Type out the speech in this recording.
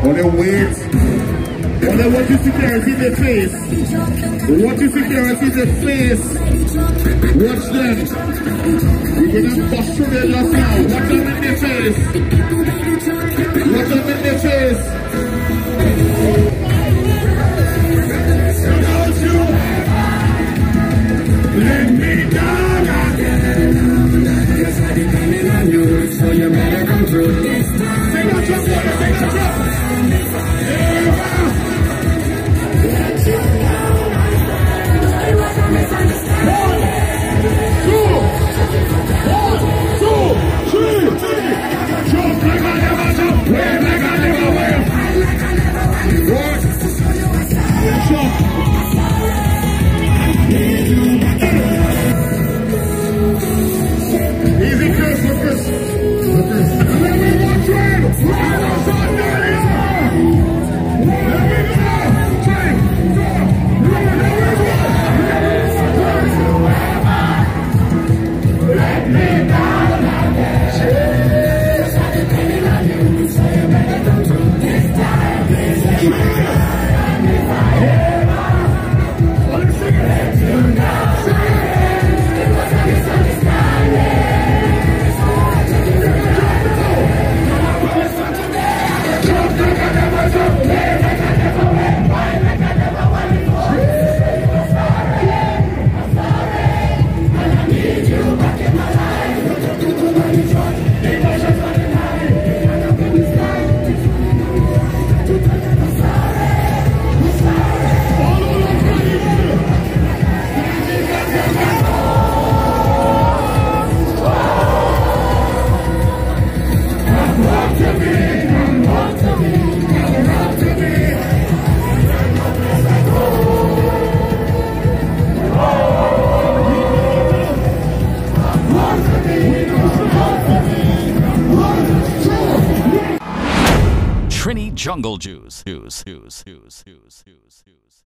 Only wait. Only what you see there is in the face. What you see there is in the face. Watch them. We're gonna bust through their last now. Watch them in the face. Watch them in the face. Don't you let me down again. Yes, I depended on you, so you better come through this time. Take a drop, take a drop. Let you know, my friend. It was a misunderstanding. 1, 2, 3. Jump like I never jump. Wave like I never wave. Fight like I never wave. What? Jump. Easy, Chris, look this. Look this. And then we want train. Right outside there. There we go. Train. Let me down again. Jesus, I depend on you. So you better come through this time. Please let me down. If I ever let you know. It was a misunderstanding. Trini Jungle Juice.